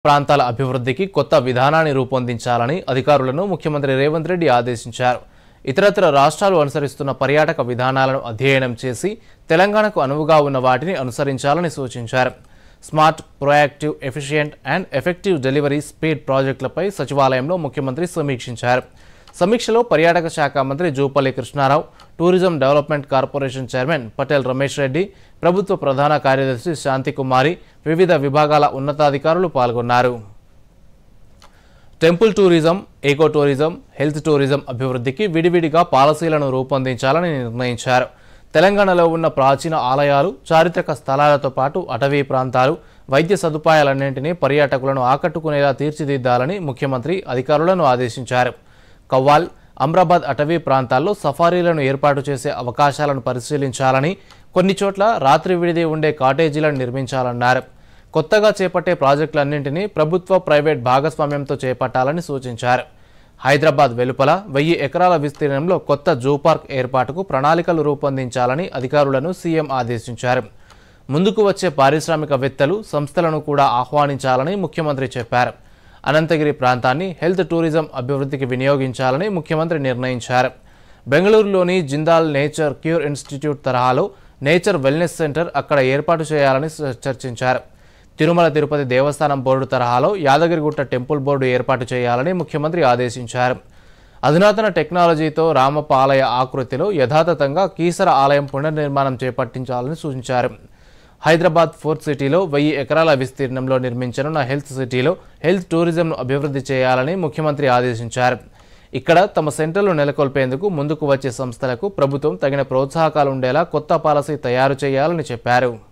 ప్రాంతాల అభివృద్ధికి కొత్త విధానాన్ని రూపొందించాలని అధికారులను ముఖ్యమంత్రి రేవంత్ రెడ్డి ఆదేశించారు. ఇతరత్ర రాష్ట్రాలు అనుసరిస్తున్న పర్యాటక విధానాలను అధ్యయనం చేసి తెలంగాణకు అనువుగా ఉన్న వాటిని అనుసరించాలని సూచించారు. Smart, proactive, efficient and effective delivery speed ప్రాజెక్టులపై సచివాలయంలో ముఖ్యమంత్రి సమీక్షించారు. సమీక్షలో పర్యాటక శాఖ మంత్రి Jupally Krishna Rao, tourism development corporation chairman Patel Ramesh Reddy, ప్రభుత్వ ప్రధాన కార్యదర్శి శాంతికుమారి, వివిధ విభాగాల ఉన్నతాధికారులు పాల్గొన్నారు. Temple tourism, eco tourism, health tourism అభివృద్ధికి విడివిడిగా పాలసీలను రూపొందించాలని నిర్ణయించారు. తెలంగాణలో ఉన్న ప్రాచీన ఆలయాలు, చారిత్రక స్థలాలతో పాటు అటవీ ప్రాంతాలు, వైద్య సదుపాయాలన్నింటినీ పర్యాటకులను ఆకట్టుకునేలా తీర్చిదిద్దాలని ముఖ్యమంత్రి అధికారులను ఆదేశించారు. కవ్వాల్, అమ్రాబాద్ అటవీ ప్రాంతాల్లో సఫారీలను ఏర్పాటు చేసే అవకాశాలను పరిశీలించాలని, కొన్ని చోట్ల రాత్రి విడిది ఉండే కాటేజీలను నిర్మించాలన్నారు. కొత్తగా చేపట్టే ప్రాజెక్టులన్నింటినీ ప్రభుత్వ, ప్రైవేట్ భాగస్వామ్యంతో చేపట్టాలని సూచించారు. హైదరాబాద్ వెలుపల 1000 ఎకరాల విస్తీర్ణంలో కొత్త జూ పార్క్ ఏర్పాటుకు ప్రణాళికలు రూపొందించాలని అధికారులను సీఎం ఆదేశించారు. ముందుకు వచ్చే పారిశ్రామికవేత్తలు, సంస్థలను కూడా ఆహ్వానించాలని ముఖ్యమంత్రి చెప్పారు. అనంతగిరి ప్రాంతాన్ని హెల్త్ టూరిజం అభివృద్ధికి వినియోగించాలని ముఖ్యమంత్రి నిర్ణయించారు. బెంగళూరులోని జిందాల్ నేచర్ క్యూర్ ఇన్స్టిట్యూట్ తరహాలో నేచర్ వెల్నెస్ సెంటర్ అక్కడ ఏర్పాటు చేయాలని చర్చించారు. తిరుమల తిరుపతి దేవస్థానం బోర్డు తరహాలో యాదగిరిగుట్ట టెంపుల్ బోర్డు ఏర్పాటు చేయాలని ముఖ్యమంత్రి ఆదేశించారు. అధునాతన టెక్నాలజీతో రామప్ప ఆలయ ఆకృతిలో యథాతథంగా కీసర ఆలయం పునర్నిర్మాణం చేపట్టించాలని సూచించారు. హైదరాబాద్ ఫోర్త్ సిటీలో 1000 ఎకరాల విస్తీర్ణంలో నిర్మించనున్న హెల్త్ సిటీలో హెల్త్ టూరిజంను అభివృద్ధి చేయాలని ముఖ్యమంత్రి ఆదేశించారు. ఇక్కడ తమ సెంటర్లు నెలకొల్పేందుకు ముందుకు వచ్చే సంస్థలకు ప్రభుత్వం తగిన ప్రోత్సాహకాలు ఉండేలా కొత్త పాలసీ తయారు చేయాలని చెప్పారు.